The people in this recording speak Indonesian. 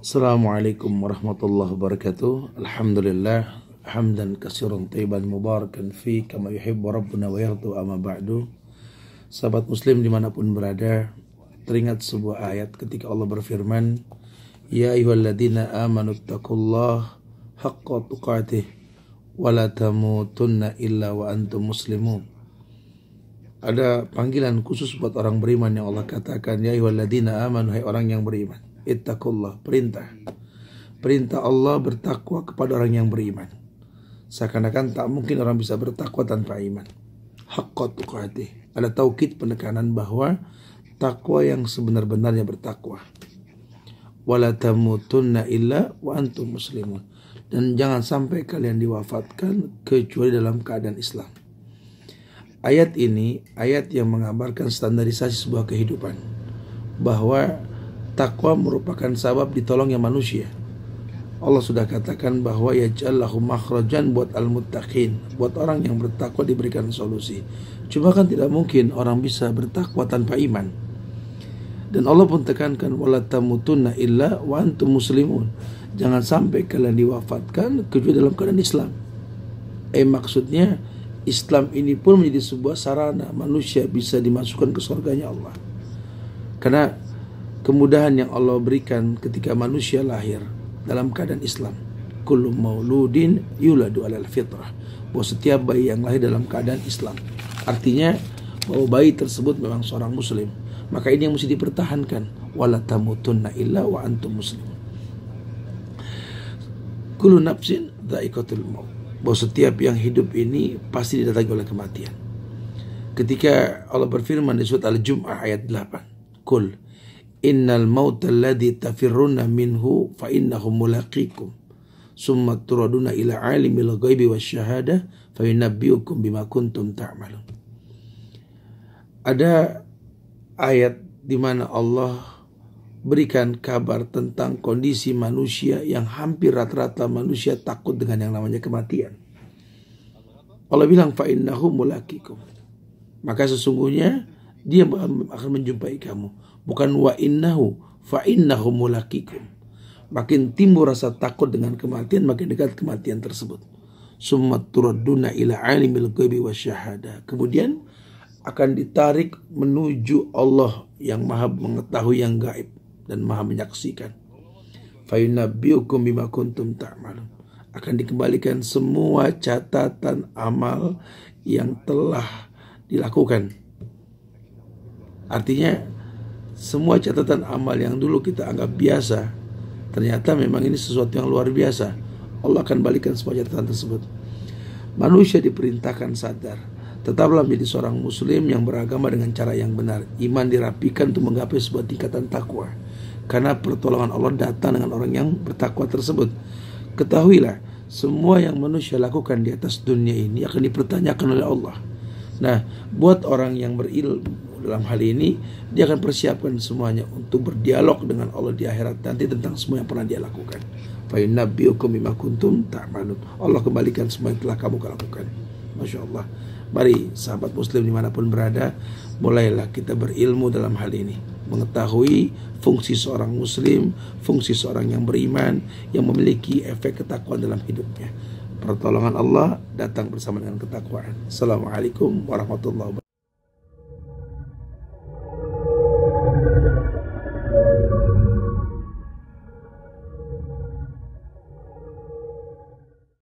Assalamualaikum warahmatullahi wabarakatuh. Alhamdulillah hamdan katsiran thayyiban mubarakan fi kama yuhibbu rabbuna wa yardu, amma ba'du. Sahabat muslim dimanapun berada, teringat sebuah ayat ketika Allah berfirman, ya ayyuhalladzina amanu taqullaha haqqa tuqatih wa la tamutunna illa wa antum muslimun. Ada panggilan khusus buat orang beriman yang Allah katakan, ya ayyuhalladzina amanu, hai orang yang beriman. Ittaqullah, perintah Allah bertakwa kepada orang yang beriman. Seakan-akan tak mungkin orang bisa bertakwa tanpa iman. Haqqa tuqatih, ada taukid penekanan bahwa takwa yang sebenar-benarnya bertakwa. Wala tamutunna illa wa antum muslimun, dan jangan sampai kalian diwafatkan kecuali dalam keadaan Islam. Ayat ini ayat yang mengabarkan standarisasi sebuah kehidupan, bahwa takwa merupakan sabab ditolongnya manusia. Allah sudah katakan bahwa yaj'allahu makhrajan buat al-muttaqin, buat orang yang bertakwa diberikan solusi. Cuma kan tidak mungkin orang bisa bertakwa tanpa iman. Dan Allah pun tekankan wala tamutunna illa wa antum muslimun, jangan sampai kalian diwafatkan kecuali dalam keadaan Islam. Maksudnya Islam ini pun menjadi sebuah sarana manusia bisa dimasukkan ke surganya Allah. Karena kemudahan yang Allah berikan ketika manusia lahir dalam keadaan Islam. Kullu mauludin yuladu alal fitrah, bahwa setiap bayi yang lahir dalam keadaan Islam, artinya bahwa bayi tersebut memang seorang muslim. Maka ini yang mesti dipertahankan, wala tamutunna illa wa antum muslimun. Kullu nafsin dha'iqatul maut, bahwa setiap yang hidup ini pasti didatangi oleh kematian. Ketika Allah berfirman di surat Al-Jum'ah ayat 8, Qul innal mauta alladhi tafirruna minhu fa innahu mulaqikum summa turaduna ila alimil ghaibi wasyahadah fa yunabbiukum bima kuntum ta'malun. Ada ayat di mana Allah berikan kabar tentang kondisi manusia yang hampir rata-rata manusia takut dengan yang namanya kematian. Allah bilang fa innahu mulaqikum, maka sesungguhnya dia akan menjumpai kamu. Bukan wa innahu fa innahu mulaqikum. Makin timbul rasa takut dengan kematian, makin dekat kematian tersebut. Summa turadduna ila alimil ghaibi wasyahadah, kemudian akan ditarik menuju Allah yang maha mengetahui yang gaib dan maha menyaksikan. Fa yunabbiukum bima kuntum ta'malun, akan dikembalikan semua catatan amal yang telah dilakukan. Artinya semua catatan amal yang dulu kita anggap biasa, ternyata memang ini sesuatu yang luar biasa. Allah akan balikan semua catatan tersebut. Manusia diperintahkan sadar, tetaplah menjadi seorang muslim yang beragama dengan cara yang benar. Iman dirapikan untuk menggapai sebuah tingkatan takwa, karena pertolongan Allah datang dengan orang yang bertakwa tersebut. Ketahuilah, semua yang manusia lakukan di atas dunia ini akan dipertanyakan oleh Allah. Nah, buat orang yang berilmu dalam hal ini, dia akan persiapkan semuanya untuk berdialog dengan Allah di akhirat nanti tentang semua yang pernah dia lakukan. Fa yunabbiukum bima kuntum ta'malun, Allah kembalikan semua yang telah kamu lakukan. Masya Allah. Mari sahabat muslim dimanapun berada, mulailah kita berilmu dalam hal ini, mengetahui fungsi seorang muslim, fungsi seorang yang beriman, yang memiliki efek ketakwaan dalam hidupnya. Pertolongan Allah datang bersama dengan ketakwaan. Assalamualaikum warahmatullahi wabarakatuh.